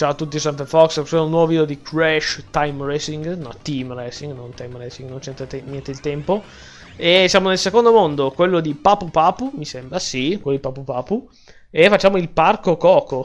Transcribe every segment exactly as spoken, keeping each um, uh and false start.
Ciao a tutti, sempre Fox, questo è un nuovo video di Crash Time Racing, no, Team Racing, non Time Racing, non c'entra niente il tempo. E siamo nel secondo mondo, quello di Papu Papu, mi sembra, sì, quello di Papu Papu. E facciamo il Parco Coco.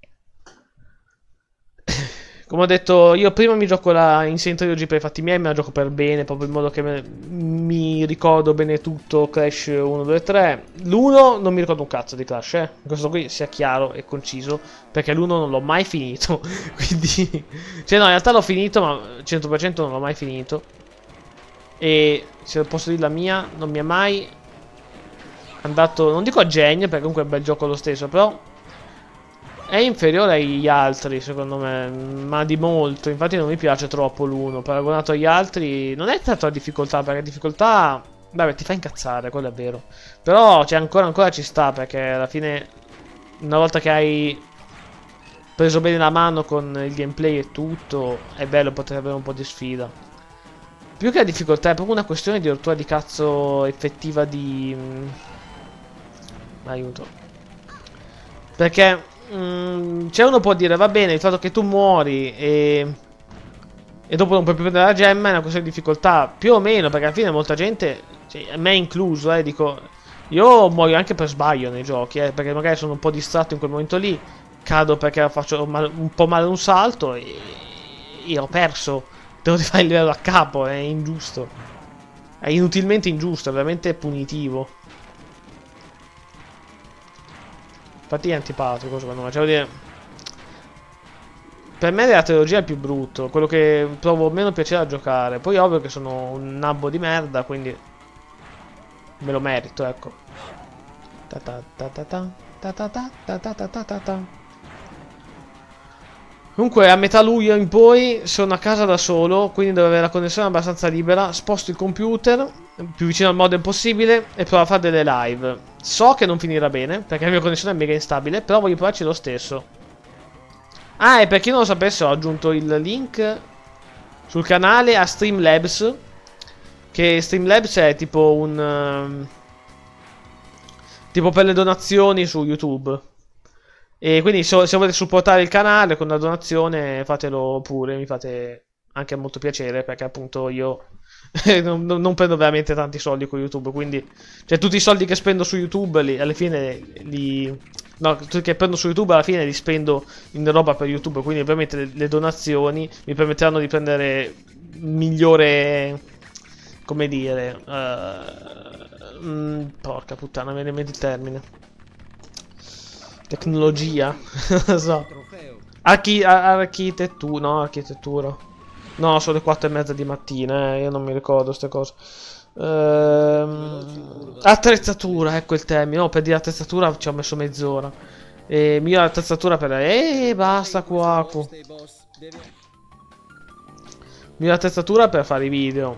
Come ho detto, io prima mi gioco la in Centro G per i fatti miei, me la gioco per bene, proprio in modo che me, mi ricordo bene tutto Crash uno, due, tre. L'uno non mi ricordo un cazzo di Crash, eh. Questo qui sia chiaro e conciso, perché l'uno non l'ho mai finito, quindi... Cioè no, in realtà l'ho finito, ma cento per cento non l'ho mai finito. E se posso dire la mia, non mi è mai andato, non dico a genio, perché comunque è un bel gioco lo stesso, però... è inferiore agli altri, secondo me, ma di molto. Infatti non mi piace troppo l'uno. Paragonato agli altri, non è tanto la difficoltà, perché difficoltà, vabbè, ti fa incazzare, quello è vero. Però, cioè, ancora, ancora ci sta, perché alla fine, una volta che hai preso bene la mano con il gameplay e tutto, è bello poter avere un po' di sfida. Più che la difficoltà, è proprio una questione di rottura di cazzo effettiva di... aiuto. Perché... Mm, cioè uno può dire va bene il fatto che tu muori e, e dopo non puoi più prendere la gemma è una questione di difficoltà, più o meno, perché alla fine molta gente, cioè, me incluso, eh, dico, io muoio anche per sbaglio nei giochi, eh, perché magari sono un po' distratto in quel momento lì, cado perché faccio mal, un po' male un salto e, e ho perso, devo rifare il livello a capo, è ingiusto, è inutilmente ingiusto, è veramente punitivo. Infatti è antipatico secondo me, cioè vuol dire, per me la trilogia è il più brutto, quello che trovo meno piacere a giocare. Poi ovvio che sono un nabbo di merda, quindi me lo merito, ecco. Ta ta ta ta ta ta ta ta ta ta ta ta ta. Comunque a metà luglio in poi sono a casa da solo, quindi devo avere la connessione abbastanza libera. Sposto il computer più vicino al modem possibile e provo a fare delle live. So che non finirà bene, perché la mia connessione è mega instabile, però voglio provarci lo stesso. Ah, e per chi non lo sapesse ho aggiunto il link sul canale a Streamlabs, che Streamlabs è tipo un... Um, tipo per le donazioni su YouTube. E quindi se, se volete supportare il canale con una donazione fatelo pure, mi fate anche molto piacere, perché appunto io non, non prendo veramente tanti soldi con YouTube, quindi cioè tutti i soldi che spendo su YouTube li, alla fine li no, tutti che prendo su YouTube alla fine li spendo in roba per YouTube, quindi ovviamente le, le donazioni mi permetteranno di prendere migliore, come dire, uh, mh, porca puttana, mi viene in mente il termine. Tecnologia, non so. Archi architettura, no, architettura. No, sono le quattro e mezza di mattina, eh, io non mi ricordo queste cose. Ehm, attrezzatura, ecco il termine. No, per dire attrezzatura ci ho messo mezz'ora. E migliore attrezzatura per... Eh, basta qua. Migliore attrezzatura per fare i video.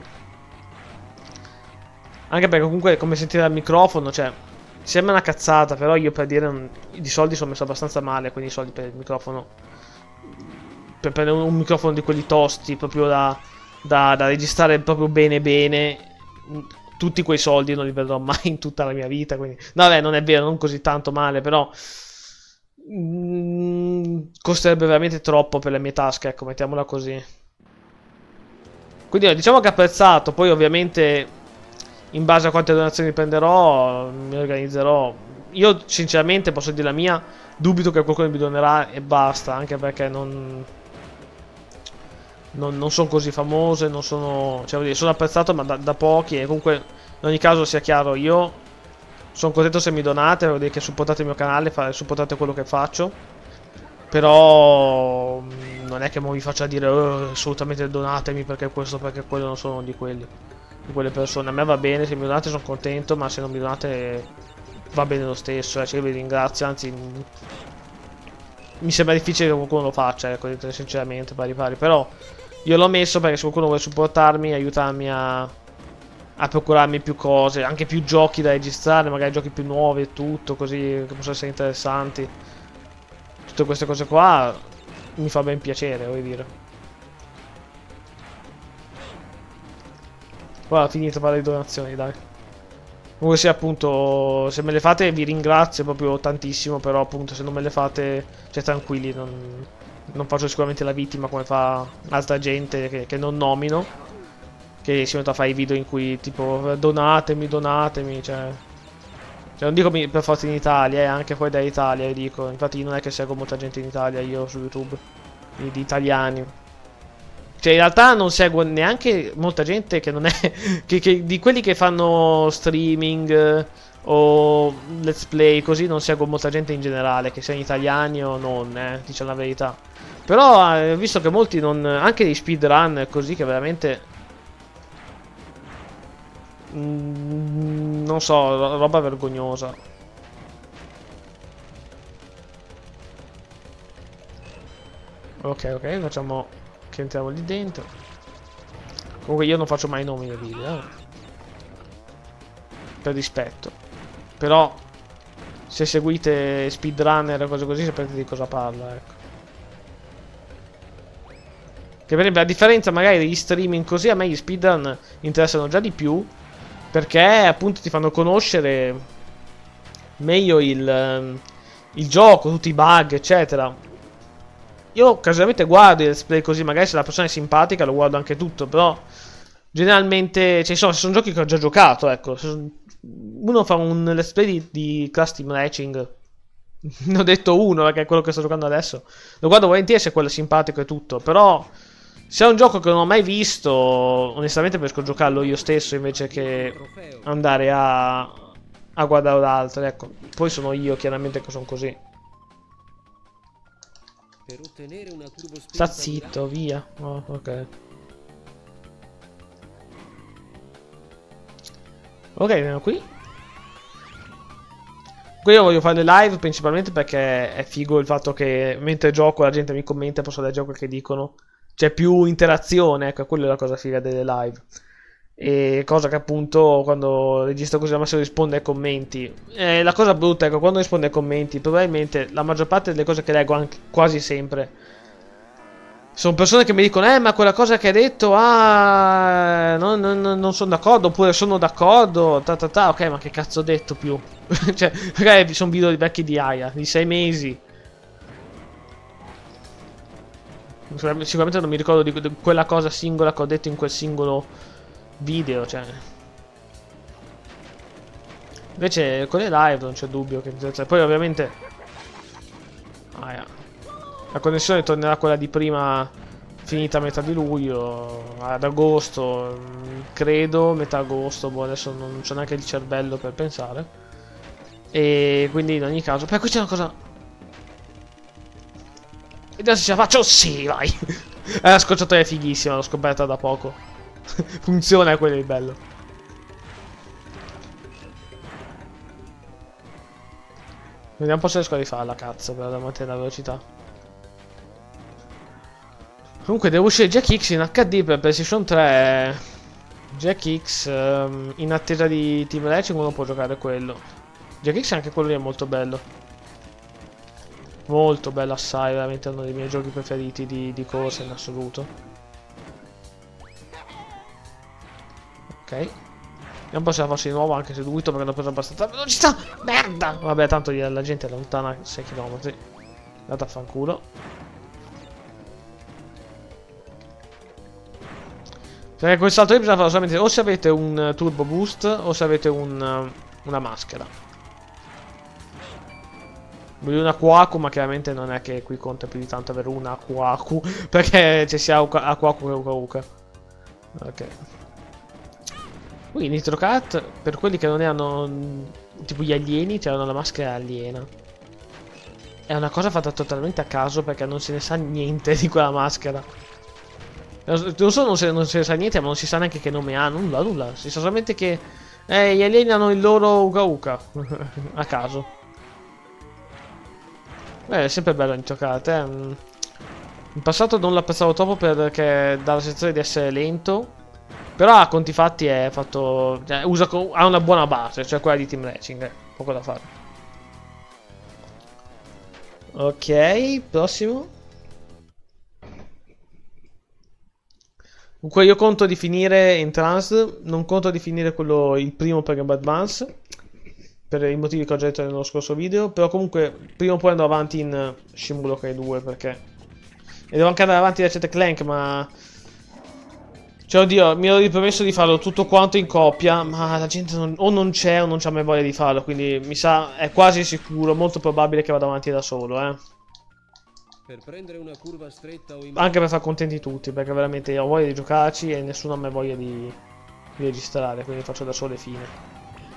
Anche perché comunque, come sentite dal microfono, cioè... sembra una cazzata, però io per dire un, di soldi sono messo abbastanza male, quindi i soldi per il microfono, per prendere un, un microfono di quelli tosti, proprio da, da, da registrare proprio bene bene, tutti quei soldi non li vedrò mai in tutta la mia vita, quindi, no beh, non è vero, non così tanto male, però mm, costerebbe veramente troppo per le mie tasche, ecco, mettiamola così. Quindi diciamo che è apprezzato, poi ovviamente... in base a quante donazioni prenderò, mi organizzerò. Io sinceramente posso dire la mia, dubito che qualcuno mi donerà e basta, anche perché non non, non sono così famose, non sono, cioè, dire, sono apprezzato ma da, da pochi, e comunque in ogni caso sia chiaro, io sono contento se mi donate, vuol dire che supportate il mio canale, fare, supportate quello che faccio. Però non è che mo vi faccia dire oh, assolutamente donatemi perché questo, perché quello, non sono di quelli. Di quelle persone, a me va bene, se mi donate sono contento, ma se non mi donate va bene lo stesso, eh. Cioè io vi ringrazio, anzi mi sembra difficile che qualcuno lo faccia, ecco, sinceramente, pari pari, però io l'ho messo perché se qualcuno vuole supportarmi, aiutarmi a, a procurarmi più cose, anche più giochi da registrare, magari giochi più nuovi e tutto, così che possono essere interessanti, tutte queste cose qua mi fa ben piacere, vuoi dire. Guarda, finito per le donazioni, dai. Comunque sia, appunto, se me le fate vi ringrazio proprio tantissimo, però appunto se non me le fate, cioè tranquilli, non, Non faccio sicuramente la vittima come fa altra gente che, che non nomino, che si mette a fare i video in cui tipo donatemi, donatemi, cioè... Cioè non dico per forza in Italia, eh, anche fuori dall'Italia, dico. Infatti non è che seguo molta gente in Italia io su YouTube, di, di italiani. Cioè in realtà non seguo neanche molta gente che non è... che, che, di quelli che fanno streaming eh, o let's play, così non seguo molta gente in generale, che siano italiani o non, eh, diciamo la verità. Però eh, ho visto che molti non... anche di speedrun così che veramente... Mm, non so, roba vergognosa. Ok, ok, facciamo che entriamo lì dentro. Comunque io non faccio mai nomi nei video, eh. Per rispetto. Però se seguite speedrunner o cose così sapete di cosa parlo, ecco. Che per esempio a differenza magari degli streaming così, a me gli speedrun interessano già di più. Perché appunto ti fanno conoscere meglio il, il gioco, tutti i bug, eccetera. Io casualmente guardo il let's play così, magari se la persona è simpatica lo guardo anche tutto, però generalmente, cioè insomma, se sono giochi che ho già giocato, ecco. Se uno fa un let's play di, di Clash Team Racing, ne ho detto uno perché è quello che sto giocando adesso, lo guardo volentieri se quello è simpatico e tutto, però... Se è un gioco che non ho mai visto, onestamente preferisco giocarlo io stesso invece che andare a, a guardare l'altro, ecco. Poi sono io chiaramente che sono così. Sta zitto, via. Oh, ok. Ok, andiamo qui. Qui io voglio fare le live principalmente perché è figo il fatto che mentre gioco la gente mi commenta e posso leggere quel che dicono. C'è più interazione, ecco, quella è la cosa figa delle live. E cosa che appunto quando registro così al massimo risponde ai commenti. E la cosa brutta è che quando risponde ai commenti, probabilmente la maggior parte delle cose che leggo, anche quasi sempre, sono persone che mi dicono, eh ma quella cosa che hai detto, ah, non, non, non sono d'accordo, oppure sono d'accordo, ta ta ta, ok, ma che cazzo ho detto più? Cioè, magari sono video di vecchi di Aya, di sei mesi. Sicuramente non mi ricordo di, di quella cosa singola che ho detto in quel singolo video, cioè. Invece con le live non c'è dubbio che... Cioè, poi ovviamente... Ah, yeah. La connessione tornerà quella di prima, finita a metà di luglio, ad agosto, credo, metà agosto, boh, adesso non c'è neanche il cervello per pensare. E quindi in ogni caso... Poi qui c'è una cosa... Vediamo se ce la faccio. Sì, vai. È una scocciatoia fighissima, l'ho scoperta da poco. Funziona, è quello il bello. Vediamo un po' se riesco a rifarla, cazzo, per mantenere la velocità. Comunque devo uscire Jack X in H D per PlayStation tre. Jack X um, in attesa di Team Racing uno può giocare quello. Jack X anche quello lì è molto bello. Molto bello assai, veramente uno dei miei giochi preferiti di, di corsa in assoluto. Ok. Vediamo un po' se la faccio di nuovo, anche se dubito perché l'ho preso abbastanza velocità. Merda! Vabbè, tanto la gente è lontana sei chilometri. Andate a fanculo. Perché quel salto lì bisogna farlo solamente o se avete un turbo boost o se avete un, una maschera. Voglio una Kwaku, ma chiaramente non è che qui conta più di tanto avere una Kwaku, perché c'è sia a Kwaku che Uka Uka. Ok. Qui Nitro Cat, per quelli che non erano tipo gli alieni, c'erano la maschera aliena. È una cosa fatta totalmente a caso perché non se ne sa niente di quella maschera. Non solo non se, non se ne sa niente, ma non si sa neanche che nome ha, nulla, nulla. Si sa solamente che eh, gli alieni hanno il loro Uka Uka, a caso. Beh, è sempre bello Nitro-Kart, eh. In passato non l'apprezzavo troppo perché dà la sensazione di essere lento. Però a conti fatti è fatto... Cioè, usa, ha una buona base, cioè quella di Team Racing, eh. Poco da fare. Ok, prossimo. Comunque io conto di finire Entrance, non conto di finire quello, il primo per Game Boy Advance. Per i motivi che ho già detto nello scorso video. Però comunque prima o poi andrò avanti in Shin Budokai due perché E devo anche andare avanti da Ratchet e Clank, ma... Cioè, oddio, mi ero ripromesso di farlo tutto quanto in coppia, ma la gente non... o non c'è o non c'ha mai voglia di farlo, quindi mi sa, è quasi sicuro, molto probabile che vado avanti da solo, eh. Per prendere una curva stretta o in... Anche per far contenti tutti, perché veramente io ho voglia di giocarci e nessuno ha mai voglia di, di registrare, quindi faccio da solo e fine.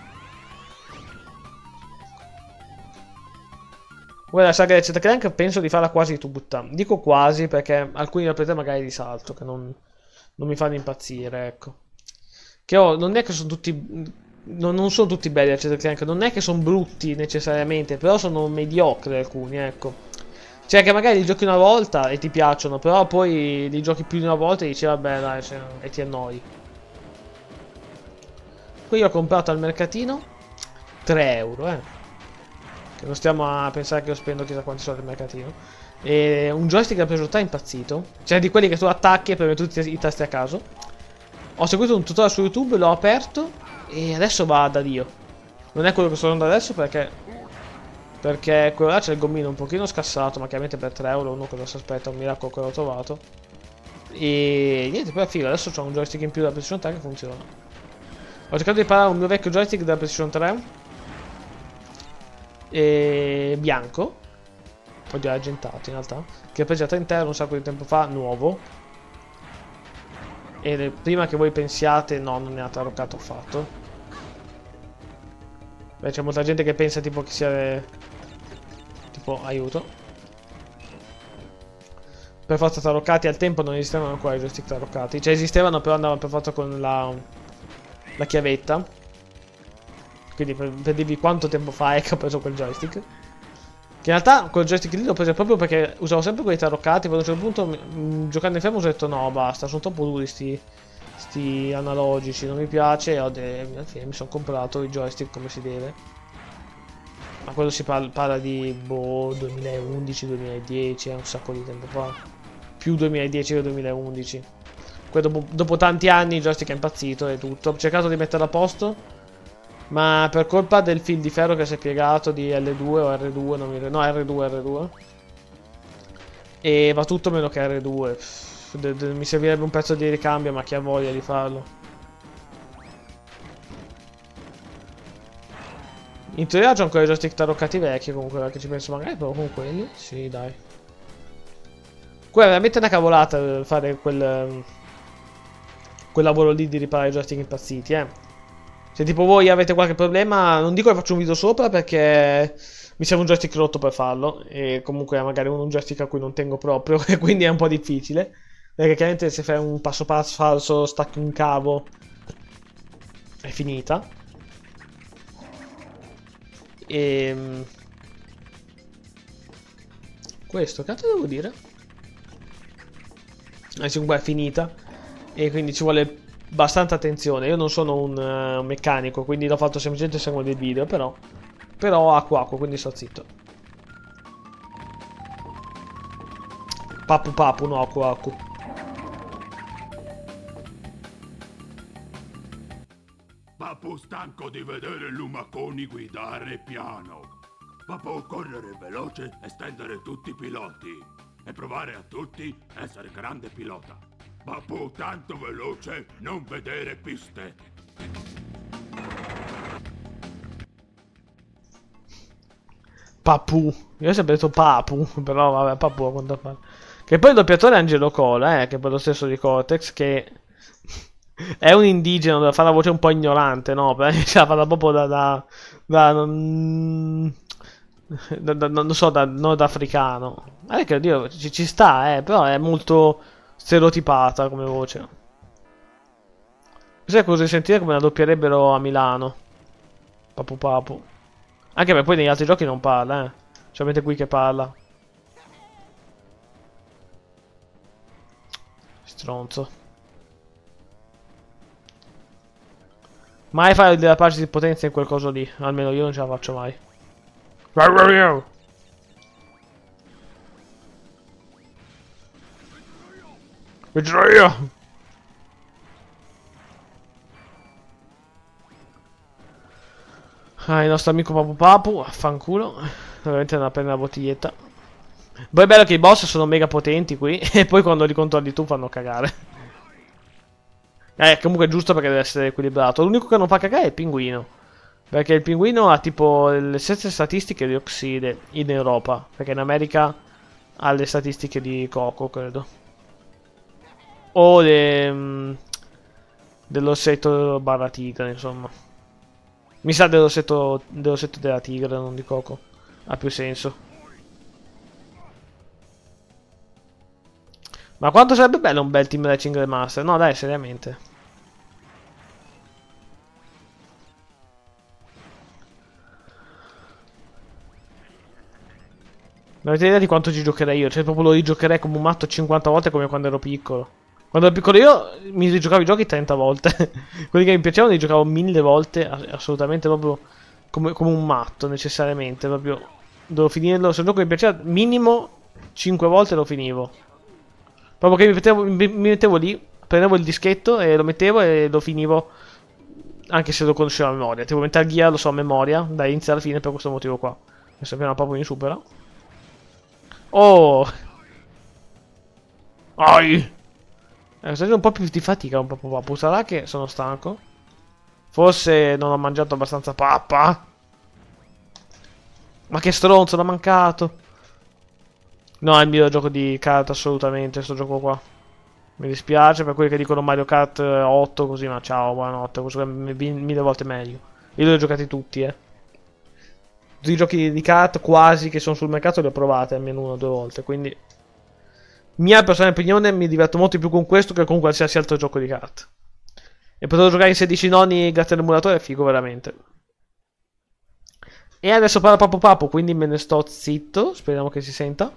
Guarda, la saga di Ratchet e Clank penso di farla quasi tutta. Dico quasi perché alcuni la prete magari di salto, che non, non mi fanno impazzire, ecco. Che ho, non è che sono tutti... Non, non sono tutti belli Ratchet e Clank, non è che sono brutti necessariamente, però sono mediocri alcuni, ecco. Cioè che magari li giochi una volta e ti piacciono, però poi li giochi più di una volta e dici vabbè dai, cioè, e ti annoi. Qui ho comprato al mercatino tre euro, eh. Che non stiamo a pensare che io spendo chissà quanti soldi al mercatino. E un joystick da presa impazzito. Cioè di quelli che tu attacchi e premi tutti i tasti a caso. Ho seguito un tutorial su YouTube, l'ho aperto e adesso va da Dio. Non è quello che sto usando adesso perché... Perché quello là c'è il gommino un pochino scassato, ma chiaramente per tre euro uno cosa si aspetta, un miracolo che l'ho trovato. E niente, poi è figo, adesso c'ho un joystick in più della PlayStation tre che funziona. Ho cercato di riparare un mio vecchio joystick della PlayStation tre. E bianco, poi di argentato in realtà, che ho preso a trenta euro un sacco di tempo fa, nuovo. E prima che voi pensiate, no, non ne ha taroccato affatto. Beh, c'è molta gente che pensa tipo che sia... Tipo, aiuto. Per forza taroccati, al tempo non esistevano ancora i joystick taroccati. Cioè esistevano, però andavano per forza con la... La chiavetta. Quindi per, per dirvi quanto tempo fa è che ho preso quel joystick. Che in realtà quel joystick lì l'ho preso proprio perché usavo sempre quelli taroccati. Poi a un certo punto, mh, giocando in fermo, ho detto no, basta, sono troppo duri sti, sti analogici, non mi piace. E ho de... alla fine mi sono comprato i joystick come si deve. Ma quello si parla, parla di boh, duemilaundici duemiladieci, è un sacco di tempo fa. Più duemiladieci che duemilaundici. Poi dopo, dopo tanti anni il joystick è impazzito e tutto. Ho cercato di metterlo a posto. Ma per colpa del fil di ferro che si è piegato di L due o R due, non mi ricordo, no R due, R due. E va tutto meno che R due. Pff, de de mi servirebbe un pezzo di ricambio, ma chi ha voglia di farlo? In teoria c'ho ancora i joystick taroccati vecchi, comunque, perché ci penso magari proprio con quelli. Sì, dai. Qua è veramente una cavolata fare quel... Quel lavoro lì di riparare i joystick impazziti, eh. Se tipo voi avete qualche problema, non dico che faccio un video sopra perché mi serve un joystick rotto per farlo. E comunque magari un joystick a cui non tengo proprio, e quindi è un po' difficile. Perché chiaramente se fai un passo passo falso, stacchi un cavo, è finita. E... Questo, cazzo devo dire? Eh, comunque è finita. E quindi ci vuole... abbastanza attenzione. Io non sono un, uh, un meccanico, quindi l'ho fatto semplicemente seguendo dei video, però però acqua acqua, quindi sto zitto. Papu papu, no, acqua acqua. Papu stanco di vedere lumaconi guidare piano. Papu correre veloce e stendere tutti i piloti e provare a tutti essere grande pilota. Papu tanto veloce non vedere piste. Papu. Io ho sempre detto Papu, però vabbè, Papu a quanto pare. Che poi il doppiatore è Angelo Cola, eh, che è poi lo stesso di Cortex, che è un indigeno, fa la voce un po' ignorante, no? Perché ce la fa proprio da... da, da, non, da, da non so, da nordafricano. Eh, che oddio, ci, ci sta, eh, però è molto... stereotipata come voce. Questa è cosa di sentire come la doppierebbero a Milano. Papu papu. Anche perché poi negli altri giochi non parla, eh. Solamente qui che parla. Stronzo. Mai fare della pace di potenza in quel coso lì. Almeno io non ce la faccio mai. Vedrò io. Ah, il nostro amico Papu Papu, affanculo. Veramente andare a prendere la bottiglietta. Poi è bello che i boss sono mega potenti qui. E poi quando li controlli tu fanno cagare. Eh, comunque è giusto perché deve essere equilibrato. L'unico che non fa cagare è il pinguino. Perché il pinguino ha tipo le stesse statistiche di Oxide in Europa. Perché in America ha le statistiche di Coco, credo. O le... Mh, dell'ossetto barra tigre, insomma. Mi sa dell'ossetto dell'ossetto della tigre, non di Coco. Ha più senso. Ma quanto sarebbe bello un bel Team Racing Remaster? No, dai, seriamente. Non avete idea di quanto ci giocherei io? Cioè, proprio lo rigiocherei come un matto cinquanta volte come quando ero piccolo. Quando ero piccolo io mi rigiocavo i giochi trenta volte. Quelli che mi piacevano li giocavo mille volte, assolutamente proprio come, come un matto, necessariamente. Proprio devo finirlo. Se un gioco mi piaceva, minimo cinque volte lo finivo. Proprio che mi mettevo, mi mettevo lì, prendevo il dischetto e lo mettevo e lo finivo. Anche se lo conoscevo a memoria. Tipo Metal Gear lo so a memoria, da inizio alla fine per questo motivo qua. Adesso abbiamo proprio in supera. Oh! Ai! Eh, sto un po' più di fatica, un po' papà. Sarà che sono stanco? Forse non ho mangiato abbastanza pappa? Ma che stronzo, l'ho mancato! No, è il mio gioco di kart assolutamente, sto gioco qua. Mi dispiace per quelli che dicono Mario Kart otto così, ma ciao, buonanotte. Questo è mille volte meglio. Io li ho giocati tutti, eh. Tutti i giochi di kart quasi che sono sul mercato li ho provati almeno una o due volte, quindi... Mia personale opinione, mi diverto molto di più con questo che con qualsiasi altro gioco di kart. E potevo giocare in sedici nonni grazie all'emulatore, è figo veramente. E adesso parla Papo Papo, quindi me ne sto zitto, speriamo che si senta.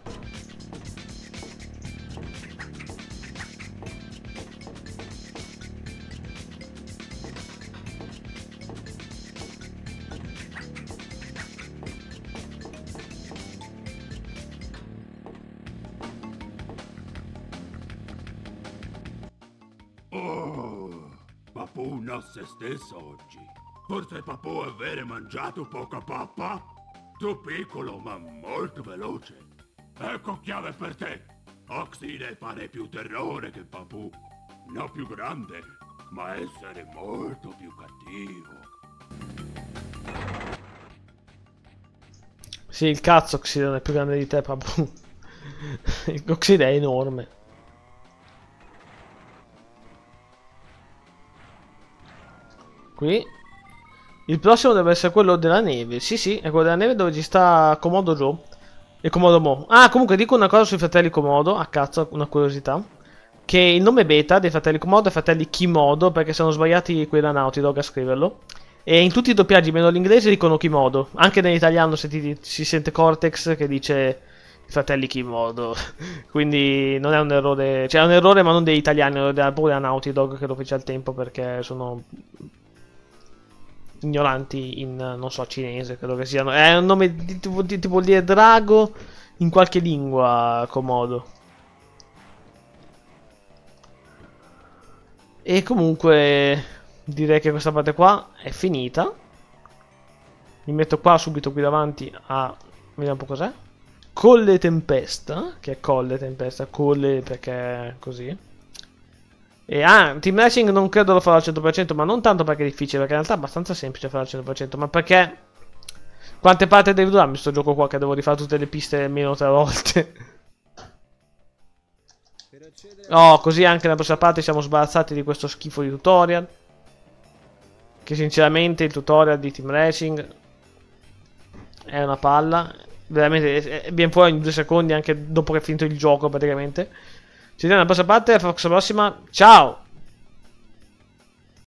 Papù non se stesso oggi. Forse papù avere mangiato poca pappa? Tu piccolo ma molto veloce. Ecco chiave per te. Oxide pare più terrore che papù. Non più grande, ma essere molto più cattivo. Sì, il cazzo Oxide non è più grande di te, papù. Oxide è enorme. Qui il prossimo deve essere quello della neve. Sì, sì, è quello della neve dove ci sta Komodo Joe e Komodo Mo. Ah, comunque dico una cosa sui fratelli Komodo. A cazzo, una curiosità. Che il nome beta dei fratelli Komodo è fratelli Kimodo, perché sono sbagliati quelli da Naughty Dog a scriverlo. E in tutti i doppiaggi, meno l'inglese, dicono Kimodo. Anche nell'italiano si, si sente Cortex che dice i fratelli Kimodo. Quindi non è un errore. Cioè è un errore ma non degli italiani, è proprio della Naughty Dog che lo fece al tempo perché sono... ignoranti in, non so, cinese, credo che siano. È un nome di, tipo, di, tipo di drago in qualche lingua Komodo. E comunque direi che questa parte qua è finita. Mi metto qua subito qui davanti a... vediamo un po' cos'è. Colle Tempesta, che è Colle Tempesta, Colle perché è così. E ah, Team Racing non credo lo farò al cento per cento, ma non tanto perché è difficile, perché in realtà è abbastanza semplice farlo al cento per cento, ma perché... Quante parti devo durarmi sto gioco qua che devo rifare tutte le piste almeno tre volte? Oh, così anche nella prossima parte siamo sbarazzati di questo schifo di tutorial. Che sinceramente il tutorial di Team Racing è una palla. Veramente viene fuori in due secondi anche dopo che è finito il gioco praticamente. Ci vediamo nella prossima parte, alla prossima, ciao!